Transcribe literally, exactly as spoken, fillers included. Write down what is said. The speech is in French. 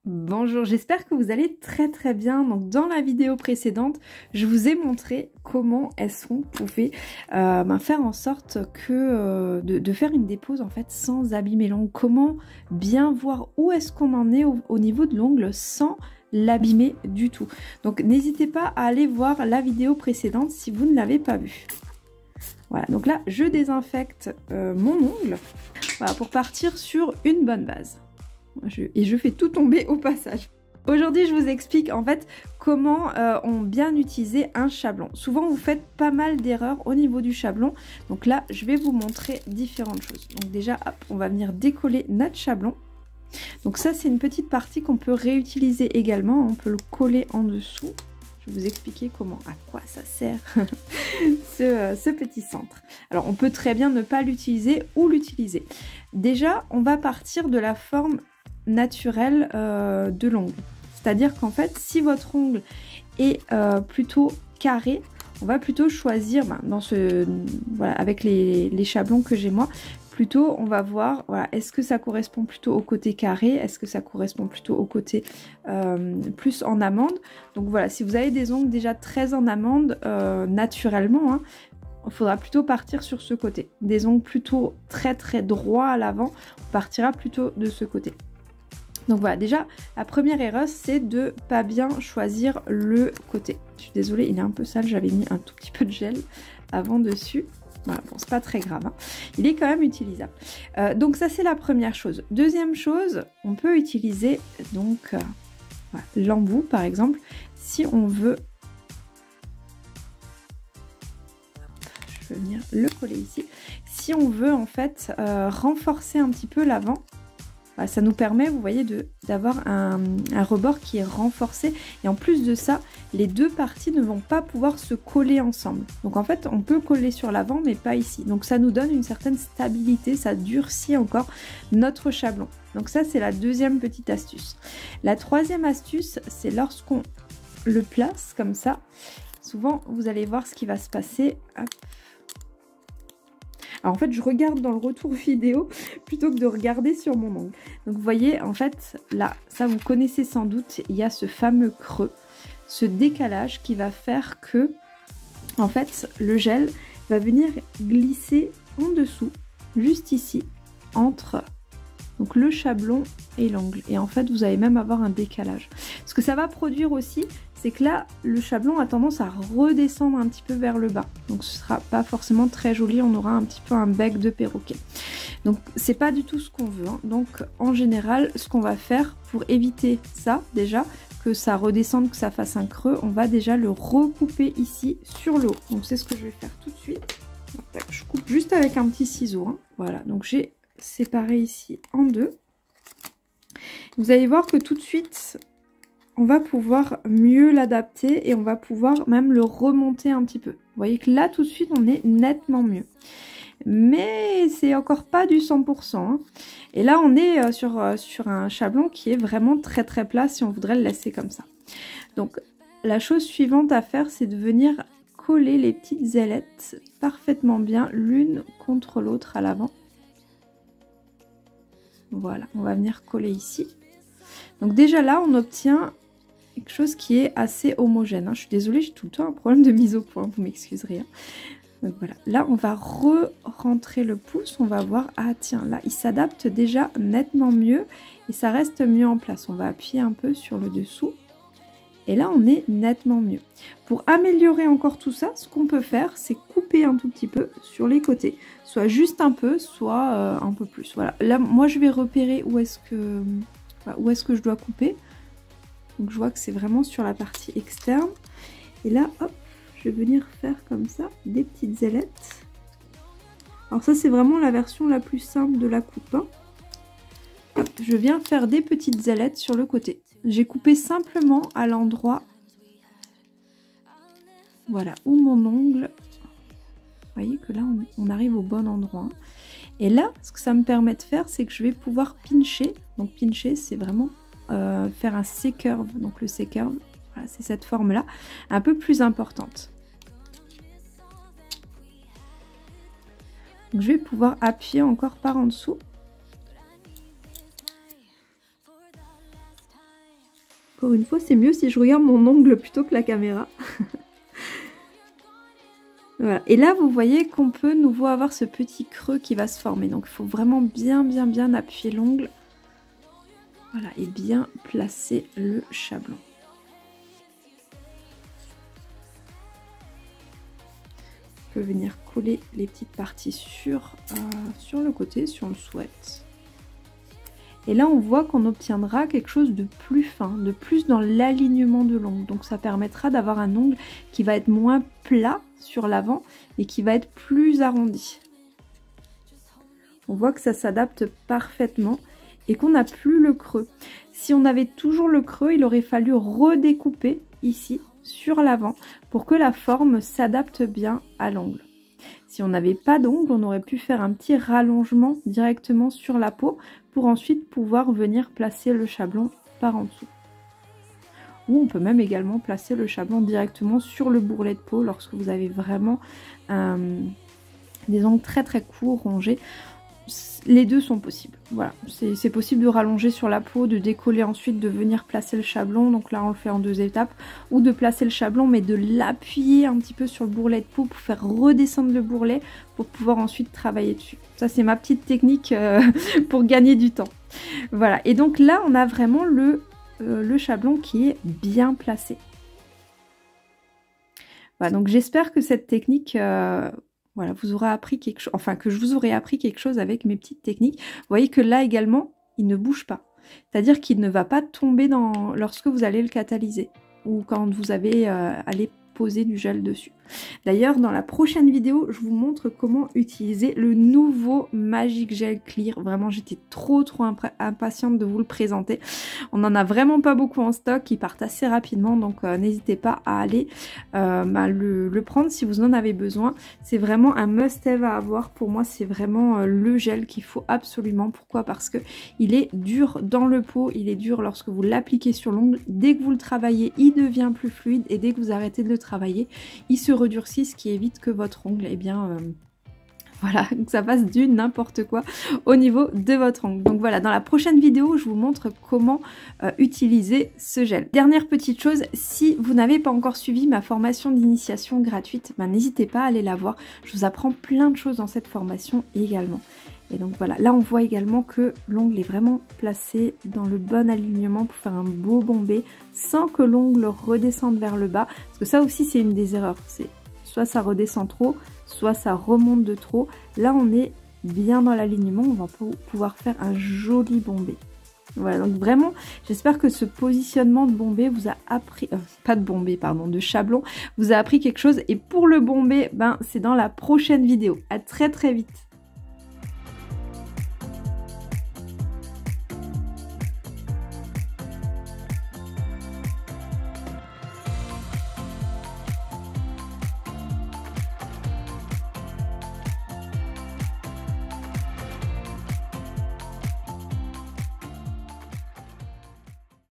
Bonjour, j'espère que vous allez très très bien. Donc dans la vidéo précédente, je vous ai montré comment est-ce qu'on pouvait euh, ben, faire en sorte que euh, de, de faire une dépose en fait sans abîmer l'ongle. Comment bien voir où est-ce qu'on en est au, au niveau de l'ongle sans l'abîmer du tout. Donc n'hésitez pas à aller voir la vidéo précédente si vous ne l'avez pas vue. Voilà, donc là je désinfecte euh, mon ongle, voilà, pour partir sur une bonne base. Je, et je fais tout tomber au passage. Aujourd'hui, je vous explique en fait comment euh, on bien utiliser un chablon. Souvent, vous faites pas mal d'erreurs au niveau du chablon. Donc là, je vais vous montrer différentes choses. Donc déjà, hop, on va venir décoller notre chablon. Donc ça, c'est une petite partie qu'on peut réutiliser également. On peut le coller en dessous. Je vais vous expliquer comment, à quoi ça sert ce, euh, ce petit centre. Alors, on peut très bien ne pas l'utiliser ou l'utiliser. Déjà, on va partir de la forme naturelle euh, de l'ongle. C'est-à-dire qu'en fait, si votre ongle est euh, plutôt carré, on va plutôt choisir, ben, dans ce, voilà, avec les, les chablons que j'ai moi, plutôt on va voir, voilà, est-ce que ça correspond plutôt au côté carré, est-ce que ça correspond plutôt au côté euh, plus en amande. Donc voilà, si vous avez des ongles déjà très en amande, euh, naturellement, hein, il faudra plutôt partir sur ce côté. Des ongles plutôt très très droits à l'avant, on partira plutôt de ce côté. Donc voilà, déjà, la première erreur, c'est de pas bien choisir le côté. Je suis désolée, il est un peu sale, j'avais mis un tout petit peu de gel avant dessus. Voilà, bon, c'est pas très grave, hein. Il est quand même utilisable. Euh, donc ça, c'est la première chose. Deuxième chose, on peut utiliser donc euh, voilà, l'embout, par exemple, si on veut... Je vais venir le coller ici. Si on veut, en fait, euh, renforcer un petit peu l'avant, ça nous permet, vous voyez, d'avoir un, un rebord qui est renforcé. Et en plus de ça, les deux parties ne vont pas pouvoir se coller ensemble. Donc en fait, on peut coller sur l'avant, mais pas ici. Donc ça nous donne une certaine stabilité, ça durcit encore notre chablon. Donc ça, c'est la deuxième petite astuce. La troisième astuce, c'est lorsqu'on le place comme ça. Souvent, vous allez voir ce qui va se passer. Hop. Alors en fait, je regarde dans le retour vidéo plutôt que de regarder sur mon ongle. Donc vous voyez, en fait, là, ça vous connaissez sans doute, il y a ce fameux creux, ce décalage qui va faire que, en fait, le gel va venir glisser en dessous, juste ici, entre donc le chablon et l'ongle. Et en fait, vous allez même avoir un décalage. Ce que ça va produire aussi, c'est que là, le chablon a tendance à redescendre un petit peu vers le bas. Donc ce sera pas forcément très joli, on aura un petit peu un bec de perroquet. Donc c'est pas du tout ce qu'on veut, hein. Donc en général, ce qu'on va faire pour éviter ça, déjà, que ça redescende, que ça fasse un creux, on va déjà le recouper ici sur le haut. Donc c'est ce que je vais faire tout de suite. Je coupe juste avec un petit ciseau, hein. Voilà, donc j'ai séparé ici en deux. Vous allez voir que tout de suite, on va pouvoir mieux l'adapter et on va pouvoir même le remonter un petit peu. Vous voyez que là, tout de suite, on est nettement mieux. Mais c'est encore pas du cent pour cent. Hein. Et là, on est sur, sur un chablon qui est vraiment très très plat si on voudrait le laisser comme ça. Donc, la chose suivante à faire, c'est de venir coller les petites ailettes parfaitement bien l'une contre l'autre à l'avant. Voilà, on va venir coller ici. Donc déjà là, on obtient quelque chose qui est assez homogène. Hein. Je suis désolée, j'ai tout le temps un problème de mise au point, vous m'excuserez. Hein. Donc voilà, là on va re-rentrer le pouce, on va voir, ah tiens, là il s'adapte déjà nettement mieux et ça reste mieux en place. On va appuyer un peu sur le dessous et là on est nettement mieux. Pour améliorer encore tout ça, ce qu'on peut faire, c'est couper un tout petit peu sur les côtés. Soit juste un peu, soit euh, un peu plus. Voilà, là moi je vais repérer où est-ce que, enfin, où est-ce que je dois couper. Donc je vois que c'est vraiment sur la partie externe. Et là, hop, je vais venir faire comme ça, des petites ailettes. Alors ça, c'est vraiment la version la plus simple de la coupe. Hein. Hop, je viens faire des petites ailettes sur le côté. J'ai coupé simplement à l'endroit, voilà, où mon ongle... Vous voyez que là, on, on arrive au bon endroit. Et là, ce que ça me permet de faire, c'est que je vais pouvoir pincher. Donc pincher, c'est vraiment... Euh, faire un C-curve, donc le C-curve, voilà, c'est cette forme là, un peu plus importante. Donc, je vais pouvoir appuyer encore par en dessous Encore une fois, c'est mieux si je regarde mon ongle plutôt que la caméra. Voilà. Et là, vous voyez qu'on peut nouveau avoir ce petit creux qui va se former. Donc, il faut vraiment bien, bien, bien appuyer l'ongle. Voilà, et bien placer le chablon. On peut venir coller les petites parties sur, euh, sur le côté si on le souhaite. Et là, on voit qu'on obtiendra quelque chose de plus fin, de plus dans l'alignement de l'ongle. Donc ça permettra d'avoir un ongle qui va être moins plat sur l'avant et qui va être plus arrondi. On voit que ça s'adapte parfaitement et qu'on n'a plus le creux. Si on avait toujours le creux, il aurait fallu redécouper ici sur l'avant pour que la forme s'adapte bien à l'ongle. Si on n'avait pas d'ongle, on aurait pu faire un petit rallongement directement sur la peau pour ensuite pouvoir venir placer le chablon par en dessous. Ou on peut même également placer le chablon directement sur le bourrelet de peau lorsque vous avez vraiment euh, des ongles très très courts, rongés. Les deux sont possibles. Voilà, c'est possible de rallonger sur la peau, de décoller ensuite, de venir placer le chablon. Donc là, on le fait en deux étapes. Ou de placer le chablon, mais de l'appuyer un petit peu sur le bourrelet de peau pour faire redescendre le bourrelet pour pouvoir ensuite travailler dessus. Ça, c'est ma petite technique euh, pour gagner du temps. Voilà, et donc là, on a vraiment le, euh, le chablon qui est bien placé. Voilà, donc j'espère que cette technique... Euh, Voilà, vous aurez appris quelque chose, enfin que je vous aurai appris quelque chose avec mes petites techniques. Vous voyez que là également, il ne bouge pas. C'est-à-dire qu'il ne va pas tomber dans lorsque vous allez le catalyser ou quand vous avez euh, allé poser du gel dessus. D'ailleurs, dans la prochaine vidéo, je vous montre comment utiliser le nouveau Magic Gel Clear. Vraiment, j'étais trop trop impatiente de vous le présenter. On n'en a vraiment pas beaucoup en stock, ils partent assez rapidement, donc euh, n'hésitez pas à aller euh, bah, le, le prendre si vous en avez besoin. C'est vraiment un must-have à avoir. Pour moi, c'est vraiment euh, le gel qu'il faut absolument. Pourquoi? Parce que il est dur dans le pot, il est dur lorsque vous l'appliquez sur l'ongle. Dès que vous le travaillez, il devient plus fluide et dès que vous arrêtez de le travailler, il se redurcit, ce qui évite que votre ongle, eh bien, euh, voilà, que ça fasse du n'importe quoi au niveau de votre ongle. Donc voilà, dans la prochaine vidéo, je vous montre comment euh, utiliser ce gel. Dernière petite chose, si vous n'avez pas encore suivi ma formation d'initiation gratuite, ben, n'hésitez pas à aller la voir. Je vous apprends plein de choses dans cette formation également. Et donc voilà, là on voit également que l'ongle est vraiment placé dans le bon alignement pour faire un beau bombé sans que l'ongle redescende vers le bas. Parce que ça aussi c'est une des erreurs, c'est soit ça redescend trop, soit ça remonte de trop. Là on est bien dans l'alignement, on va pouvoir faire un joli bombé. Voilà, donc vraiment, j'espère que ce positionnement de bombé vous a appris, euh, pas de bombé, pardon, de chablon, vous a appris quelque chose. Et pour le bombé, ben c'est dans la prochaine vidéo. À très très vite.